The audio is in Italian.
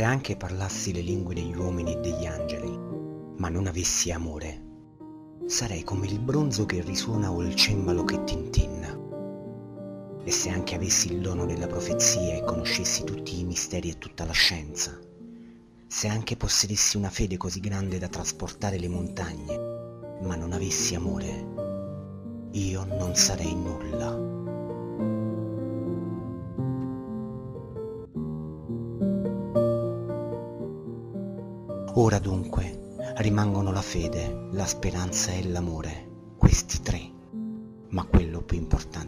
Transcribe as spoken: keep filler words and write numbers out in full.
Se anche parlassi le lingue degli uomini e degli angeli, ma non avessi amore, sarei come il bronzo che risuona o il cembalo che tintinna. E se anche avessi il dono della profezia e conoscessi tutti i misteri e tutta la scienza, se anche possedessi una fede così grande da trasportare le montagne, ma non avessi amore, io non sarei nulla. Ora dunque rimangono la fede, la speranza e l'amore, questi tre, ma quello più importante